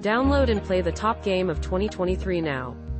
Download and play the top game of 2023 now.